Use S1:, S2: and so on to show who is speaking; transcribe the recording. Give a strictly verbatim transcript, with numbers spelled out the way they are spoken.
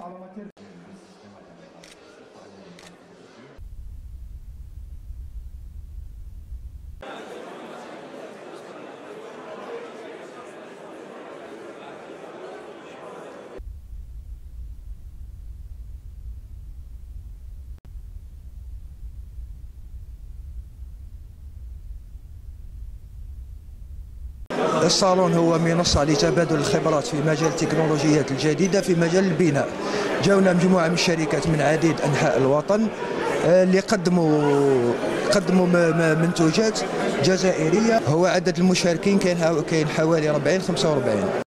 S1: الصالون هو منصة لتبادل الخبرات في مجال التكنولوجيات الجديدة في مجال البناء. جاونا مجموعة من الشركات من عديد أنحاء الوطن اللي قدموا قدموا منتوجات جزائرية. هو عدد المشاركين كاين كاين حوالي أربعين خمسة وأربعين.